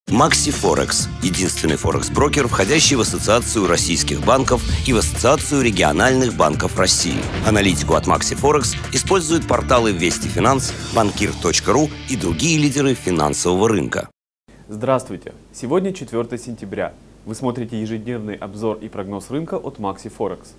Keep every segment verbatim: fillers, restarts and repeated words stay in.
Макси Форекс – единственный форекс-брокер, входящий в Ассоциацию российских банков и в Ассоциацию региональных банков России. Аналитику от Макси Форекс используют порталы Вести Финанс, банкир точка ру и другие лидеры финансового рынка. Здравствуйте! Сегодня четвёртое сентября. Вы смотрите ежедневный обзор и прогноз рынка от Макси Форекс.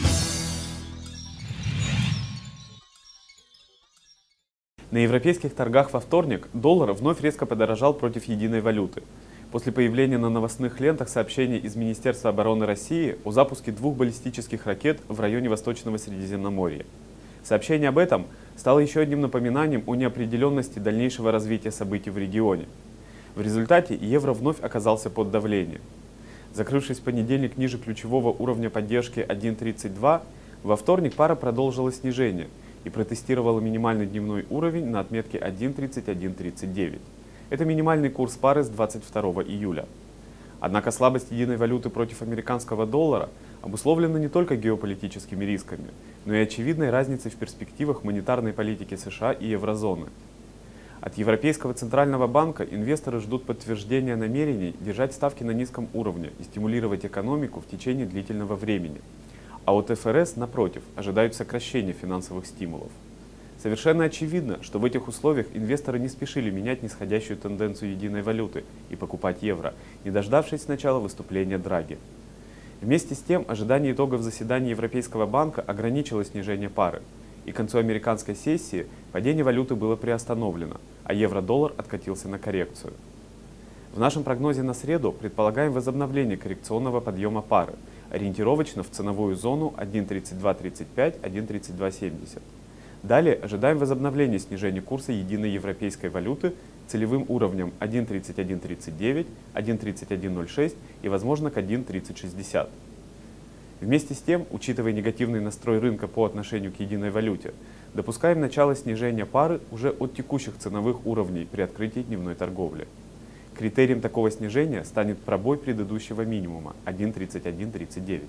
На европейских торгах во вторник доллар вновь резко подорожал против единой валюты. После появления на новостных лентах сообщений из Министерства обороны России о запуске двух баллистических ракет в районе Восточного Средиземноморья. Сообщение об этом стало еще одним напоминанием о неопределенности дальнейшего развития событий в регионе. В результате евро вновь оказался под давлением. Закрывшись в понедельник ниже ключевого уровня поддержки один тридцать два, во вторник пара продолжила снижение и протестировала минимальный дневной уровень на отметке один тридцать один тридцать девять. Это минимальный курс пары с двадцать второго июля. Однако слабость единой валюты против американского доллара обусловлена не только геополитическими рисками, но и очевидной разницей в перспективах монетарной политики США и еврозоны. От Европейского центрального банка инвесторы ждут подтверждения намерений держать ставки на низком уровне и стимулировать экономику в течение длительного времени. А от эф эр эс, напротив, ожидают сокращения финансовых стимулов. Совершенно очевидно, что в этих условиях инвесторы не спешили менять нисходящую тенденцию единой валюты и покупать евро, не дождавшись сначала выступления Драги. Вместе с тем, ожидание итогов заседания Европейского банка ограничило снижение пары, и к концу американской сессии падение валюты было приостановлено, а евро-доллар откатился на коррекцию. В нашем прогнозе на среду предполагаем возобновление коррекционного подъема пары, ориентировочно в ценовую зону один тридцать два тридцать пять — один тридцать два семьдесят. Далее ожидаем возобновления снижения курса единой европейской валюты целевым уровнем один тридцать один тридцать девять, один тридцать один ноль шесть и, возможно, к один тридцать шестьдесят. Вместе с тем, учитывая негативный настрой рынка по отношению к единой валюте, допускаем начало снижения пары уже от текущих ценовых уровней при открытии дневной торговли. Критерием такого снижения станет пробой предыдущего минимума один тридцать один тридцать девять.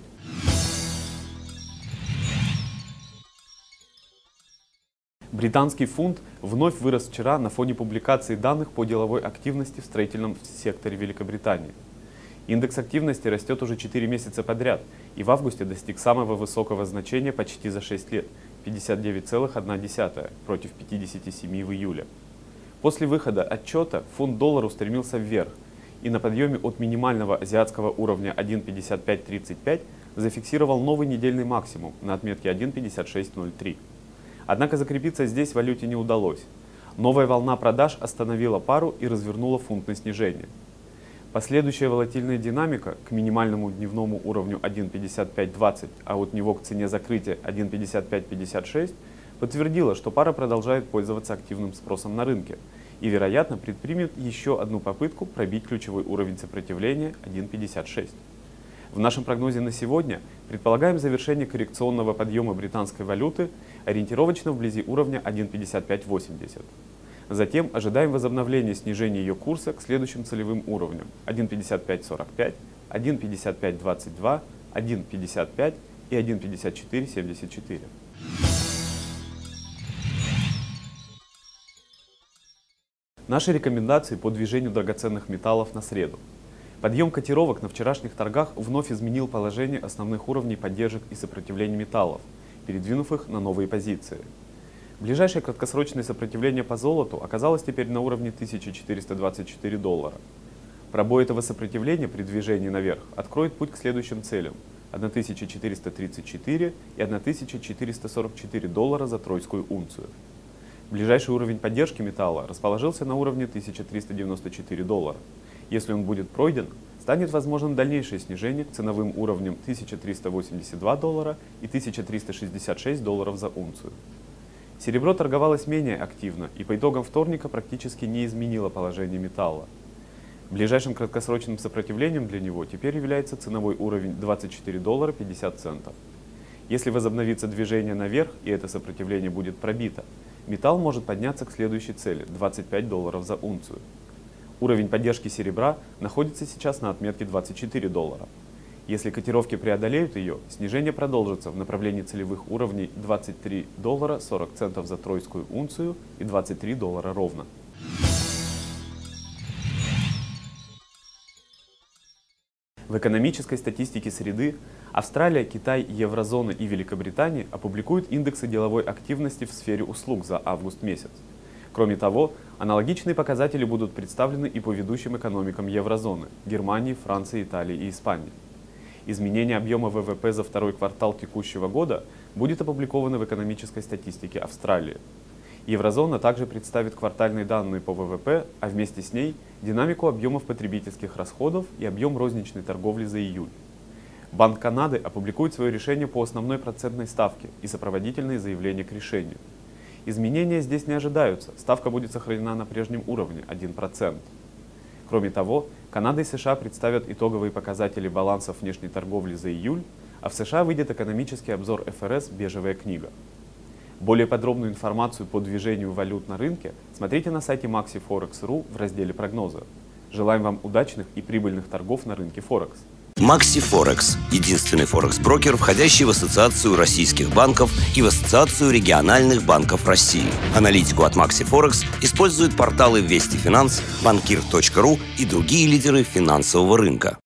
Британский фунт вновь вырос вчера на фоне публикации данных по деловой активности в строительном секторе Великобритании. Индекс активности растет уже четыре месяца подряд и в августе достиг самого высокого значения почти за шесть лет – пятьдесят девять целых одна десятая против пятидесяти семи в июле. После выхода отчета фунт-доллар устремился вверх и на подъеме от минимального азиатского уровня один пятьдесят пять тридцать пять зафиксировал новый недельный максимум на отметке один пятьдесят шесть ноль три. Однако закрепиться здесь валюте не удалось. Новая волна продаж остановила пару и развернула фунт на снижение. Последующая волатильная динамика к минимальному дневному уровню один пятьдесят пять двадцать, а от него к цене закрытия один пятьдесят пять пятьдесят шесть подтвердила, что пара продолжает пользоваться активным спросом на рынке и, вероятно, предпримет еще одну попытку пробить ключевой уровень сопротивления один пятьдесят шесть. В нашем прогнозе на сегодня предполагаем завершение коррекционного подъема британской валюты ориентировочно вблизи уровня один пятьдесят пять восемьдесят. Затем ожидаем возобновления снижения ее курса к следующим целевым уровням один пятьдесят пять сорок пять, один пятьдесят пять двадцать два, один пятьдесят пять и один пятьдесят четыре семьдесят четыре. Наши рекомендации по движению драгоценных металлов на среду. Подъем котировок на вчерашних торгах вновь изменил положение основных уровней поддержек и сопротивления металлов, передвинув их на новые позиции. Ближайшее краткосрочное сопротивление по золоту оказалось теперь на уровне тысяча четыреста двадцать четыре доллара. Пробой этого сопротивления при движении наверх откроет путь к следующим целям тысяча четыреста тридцать четыре и тысяча четыреста сорок четыре доллара за тройскую унцию. Ближайший уровень поддержки металла расположился на уровне тысяча триста девяносто четыре доллара. Если он будет пройден, станет возможным дальнейшее снижение к ценовым уровням тысяча триста восемьдесят два доллара и тысяча триста шестьдесят шесть долларов за унцию. Серебро торговалось менее активно и по итогам вторника практически не изменило положение металла. Ближайшим краткосрочным сопротивлением для него теперь является ценовой уровень двадцать четыре доллара пятьдесят центов. Если возобновится движение наверх и это сопротивление будет пробито, металл может подняться к следующей цели – двадцать пять долларов за унцию. Уровень поддержки серебра находится сейчас на отметке двадцать четыре доллара. Если котировки преодолеют ее, снижение продолжится в направлении целевых уровней двадцать три доллара сорок центов за тройскую унцию и двадцать три доллара ровно. В экономической статистике среды Австралия, Китай, Еврозона и Великобритания опубликуют индексы деловой активности в сфере услуг за август месяц. Кроме того, аналогичные показатели будут представлены и по ведущим экономикам еврозоны – Германии, Франции, Италии и Испании. Изменение объема вэ вэ пэ за второй квартал текущего года будет опубликовано в экономической статистике Австралии. Еврозона также представит квартальные данные по вэ вэ пэ, а вместе с ней динамику объемов потребительских расходов и объем розничной торговли за июль. Банк Канады опубликует свое решение по основной процентной ставке и сопроводительные заявления к решению. Изменения здесь не ожидаются, ставка будет сохранена на прежнем уровне – один процент. Кроме того, Канада и США представят итоговые показатели балансов внешней торговли за июль, а в США выйдет экономический обзор эф эр эс «Бежевая книга». Более подробную информацию по движению валют на рынке смотрите на сайте макси форекс точка ру в разделе «Прогнозы». Желаем вам удачных и прибыльных торгов на рынке Форекс. Макси Форекс – единственный форекс-брокер, входящий в Ассоциацию российских банков и в Ассоциацию региональных банков России. Аналитику от Макси Форекс используют порталы Вести Финанс, банкир точка ру и другие лидеры финансового рынка.